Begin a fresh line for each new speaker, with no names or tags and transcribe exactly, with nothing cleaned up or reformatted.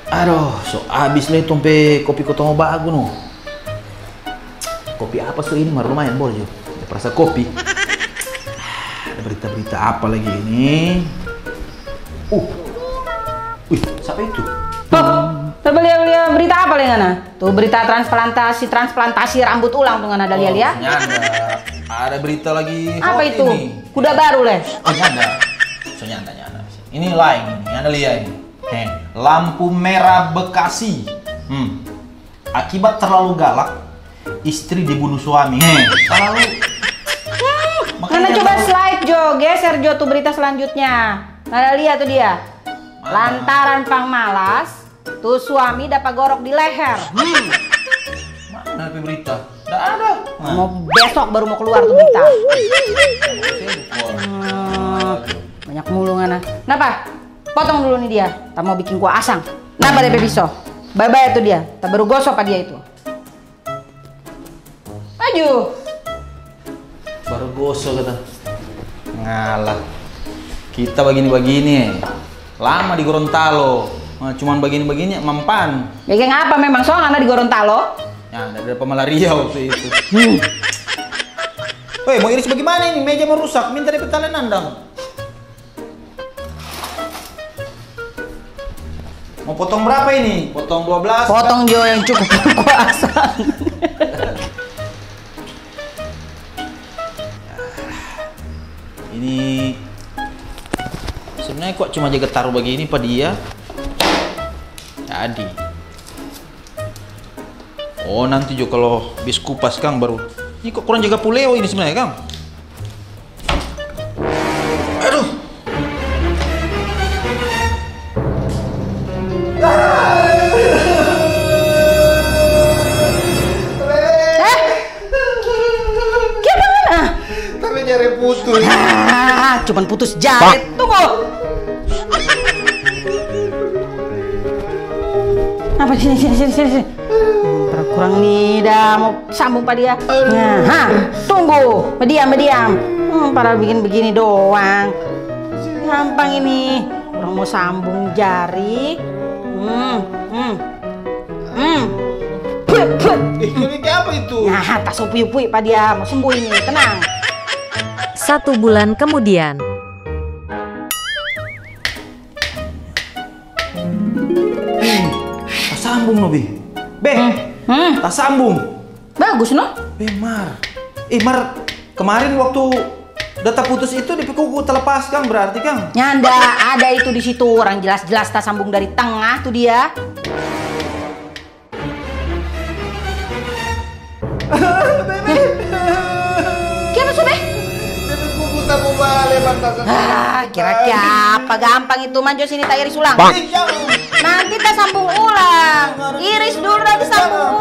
Aduh, so abis nih tompe kopi kotong bagus no. Kopi apa so ini? Mar lumayan boleh jo. Perasa kopi. Ada berita-berita apa lagi ini? Uh, wih, siapa itu?
Oh, coba lihat berita apa lengana? Tuh berita transplantasi transplantasi rambut ulang tuh ngana ada lihat ya?
Nyanda. Ada berita lagi.
Apa itu?
Ini.
Kuda baru leh.
Oh nyanda. So nyanda nyanda. Ini lain ini. Anda lihat ini. Heh, lampu merah Bekasi. Hmm. Akibat terlalu galak, istri dibunuh suami. Heh, terlalu.
Karena coba slide Jo, geser Jo tuh berita selanjutnya. Ada lihat tuh dia. Lantaran pang malas, tuh suami dapat gorok di leher. Hmm.
Mana ada berita? Tidak ada. Nah.
Mau besok baru mau keluar tuh berita. Hmm, banyak mulu ngana. Kenapa? Potong dulu nih dia. Tak mau bikin gua asang. Kenapa deh pisau? Bye-bye tuh dia. Tak baru gosok apa dia itu. Maju.
Baru gosok kata. Ngalah. Kita begini-begini. Lama di Gorontalo. Nah, cuman begini-begini mempan.
Ya kayak ngapa memang soalnya di Gorontalo?
Ya, ada pemalaria waktu itu. Hmm. Woi, mau iris bagaimana ini? Meja merusak. Minta dari petalen nandang. Mau potong berapa ini? Potong dua belas?
Potong Jo yang cukup kuasa.
Ini sebenarnya kok cuma jaga taruh begini pak dia. Jadi. Oh nanti Jo kalau bis kupas Kang baru. Ini kok kurang jaga puleo ini sebenarnya Kang. Aduh.
Putus.
Ah, cuman putus jari. Tunggu. Apa sini sini sini sini. Hmm, kurang nih dah mau sambung pak dia. Nah, ha, tunggu. Mediam mediam. Hmm, padahal bikin begini doang. Gampang ini. Orang mau sambung jari. Hmm, hmm, hmm. Put, put.
Eh, ini apa itu?
Nah, tak supui-upui pak dia. Mau sembuh ini. Tenang.
Satu bulan kemudian.
Hmm, tak sambung no Bi. Be,
Hmm.
tak sambung.
Bagus no?
Be Mar. Eh Mar, kemarin waktu data putus itu di kuku terlepas Kang berarti Kang.
Nyanda, ada itu di situ orang jelas-jelas tak sambung dari tengah tuh dia. Gimana sih, Be? Ah, kira-kira apa gampang itu manjo sini tak iris ulang. Nanti tak sambung ulang. Iris dulu nanti sambung